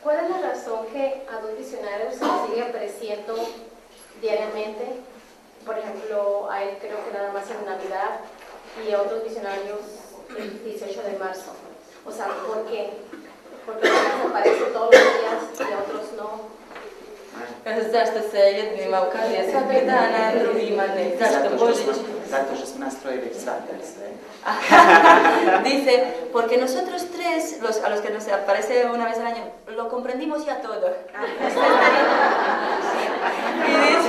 ¿Cuál es la razón que a dos visionarios se les sigue apareciendo diariamente? Por ejemplo, a él creo que nada más en Navidad y a otros visionarios el 18 de marzo. O sea, ¿por qué? Porque a unos aparece todos los días y a otros no. Zašto se jednima ukazuje svaki dan, a drugima ne? Zašto Božić? Zato što smo nas troje već shvatili sve. Dice, porque nosotros tres, a los que nos aparece una vez al año, lo comprendimos ya todo. Y dice...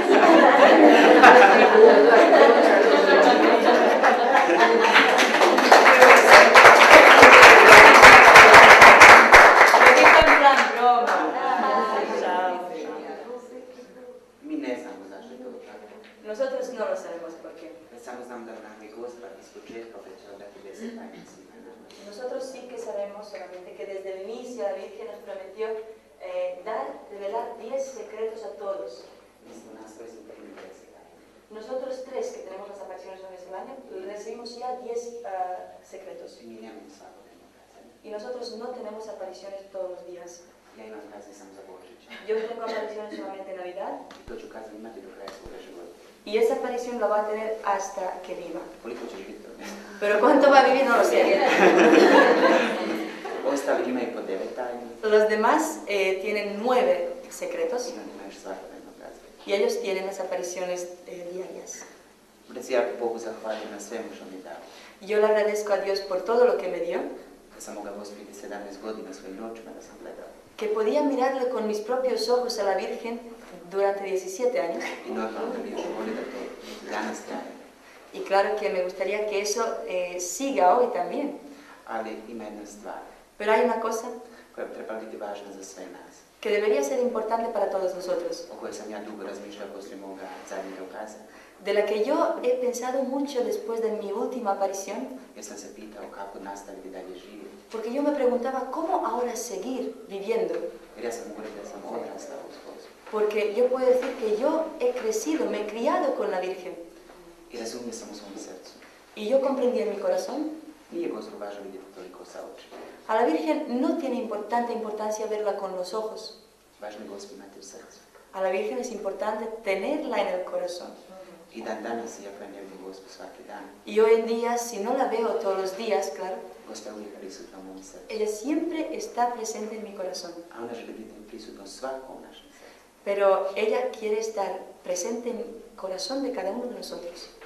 Lo dijo en plan broma. Mi ne znamo zašto je to tako. Nosotros no lo sabemos por qué. Samo znam da nam je Gospod iz početka obećao dati 10 tajnica. Nosotros sí que sabemos solamente que desde el inicio la Virgen nos prometió revelar 10 secretos a todos. Mi smo nas troje smo primili 10 tajnica. Nosotros tres que tenemos las apariciones una vez al año, recibimos ya 10 secretos. I mi nemamo svakodnevno kazanje. Y nosotros no tenemos apariciones todos los días. Ja imam kazanje samo za Božić. Yo tengo apariciones solamente en Navidad. I to ću kazanje imati do kraja svoga života. Y esa aparición la va a tener hasta que viva. Koliko ćeš biti od mene? Pero cuánto va a vivir no lo sé. Ostali imaju po 9 tajnica. Los demás tienen 9 secretos. I oni imaju svakodnevno kazanje. Y ellos tienen las apariciones diarias. Reci, ja Bogu zahvalim na svemu što mi dao. Yo le agradezco a Dios por todo lo que me dio, Da sam mogao gospiti 17 godina svojim očima da sam gledao. que podía mirarle con mis propios ojos a la Virgen durante 17 años. I normalno bi još volio da to danas traje. Y claro que me gustaría que eso siga hoy también. Ali ima jedna stvar Pero hay una cosa koja bi trebala biti važna za sve nas, que debería ser importante para todos nosotros, o kojoj sam ja dugo razmišljao poslije moga zadnjega ukazanja. de la que yo he pensado mucho después de mi última aparición, Jer sam se pitao kako nastaviti dalje živjeti. porque yo me preguntaba cómo ahora seguir viviendo. Jer ja sam mogu reći da sam odrastao uz Gospod. Porque yo puedo decir que yo he crecido, me he criado con la Virgen. I razumio sam u svom srcu. Y yo comprendí en mi corazón, Nije Gospod važno vidjeti toliko sa očima. a la Virgen no tiene tanta importancia verla con los ojos. Važno je Gospod imati u srcu. A la Virgen es importante tenerla en el corazón. I dan danas, iako ja ne vidim Gospod svaki dan, Y hoy en día, si no la veo todos los días, claro, Gospod je uvijek prisutna u mom srcu. ella siempre está presente en mi corazón. A ona želi biti prisutna svako u našem srcu. Pero ella quiere estar presente en el corazón de cada uno de nosotros.